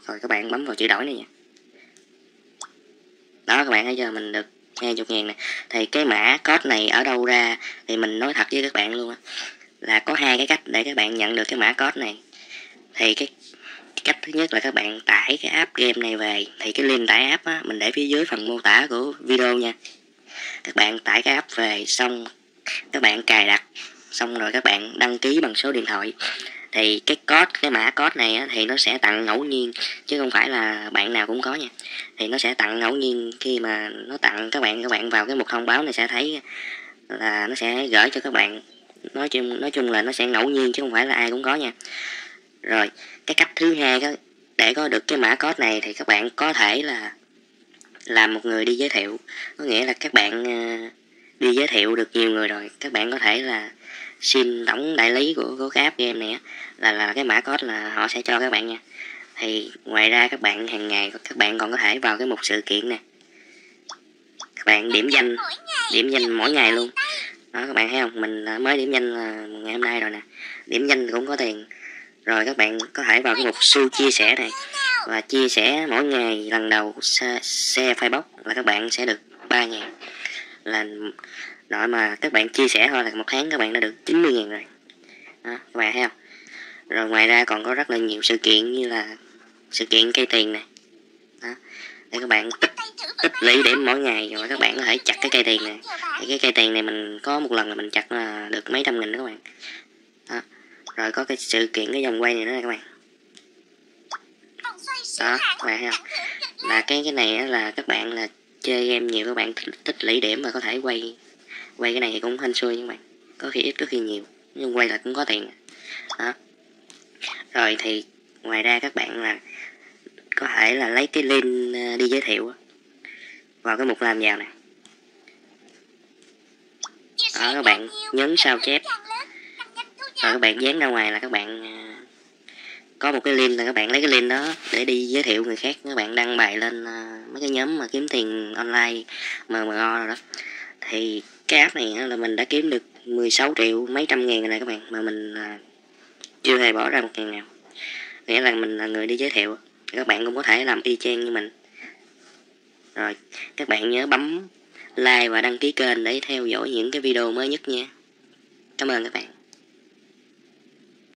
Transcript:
rồi các bạn bấm vào chữ đổi này nha. Đó, các bạn thấy chưa, mình được 20.000 nè. Thì cái mã code này ở đâu ra thì mình nói thật với các bạn luôn á, là có hai cái cách để các bạn nhận được cái mã code này. Thì cái cách thứ nhất là các bạn tải cái app game này về. Thì cái link tải app á, mình để phía dưới phần mô tả của video nha. Các bạn tải cái app về xong các bạn cài đặt, xong rồi các bạn đăng ký bằng số điện thoại. Thì cái mã code này á, thì nó sẽ tặng ngẫu nhiên chứ không phải là bạn nào cũng có nha. Thì nó sẽ tặng ngẫu nhiên, khi mà nó tặng các bạn vào cái mục thông báo này sẽ thấy là nó sẽ gửi cho các bạn. Nói chung là nó sẽ ngẫu nhiên chứ không phải là ai cũng có nha. Rồi cái cách thứ hai đó, để có được cái mã code này thì các bạn có thể là làm một người đi giới thiệu. Có nghĩa là các bạn đi giới thiệu được nhiều người rồi, các bạn có thể là xin tổng đại lý của cái app game này là cái mã code là họ sẽ cho các bạn nha. Thì ngoài ra các bạn hàng ngày các bạn còn có thể vào cái mục sự kiện nè, các bạn điểm danh mỗi ngày luôn. Đó, các bạn thấy không, mình mới điểm danh là ngày hôm nay rồi nè, điểm danh cũng có tiền. Rồi các bạn có thể vào cái mục siêu chia sẻ này và chia sẻ mỗi ngày lần đầu share Facebook là các bạn sẽ được 3.000. Là nội mà các bạn chia sẻ thôi là một tháng các bạn đã được 90.000 rồi. Đó, các bạn thấy không. Rồi ngoài ra còn có rất là nhiều sự kiện như là sự kiện cây tiền này. Đó, để các bạn tích lũy điểm mỗi ngày rồi các bạn có thể chặt cái cây tiền này. Thì cái cây tiền này mình có một lần là mình chặt là được mấy trăm nghìn đó các bạn. Đó. Rồi có cái sự kiện cái vòng quay này nữa này các bạn. Đó, các bạn thấy không. Là cái này là các bạn là chơi game nhiều, các bạn tích lũy điểm và có thể quay cái này thì cũng hên xui nhưng mà có khi ít có khi nhiều, nhưng quay là cũng có tiền. Đó. Rồi thì ngoài ra các bạn là có thể là lấy cái link đi giới thiệu vào cái mục làm giàu này. Đó, các bạn nhấn sao chép rồi các bạn dán ra ngoài là các bạn có một cái link, là các bạn lấy cái link đó để đi giới thiệu người khác. Các bạn đăng bài lên mấy cái nhóm mà kiếm tiền online MMO rồi đó. Thì cái app này là mình đã kiếm được 16 triệu mấy trăm ngàn rồi này các bạn, mà mình chưa hề bỏ ra một ngàn nào. Nghĩa là mình là người đi giới thiệu, các bạn cũng có thể làm y chang như mình. Rồi các bạn nhớ bấm like và đăng ký kênh để theo dõi những cái video mới nhất nha. Cảm ơn các bạn.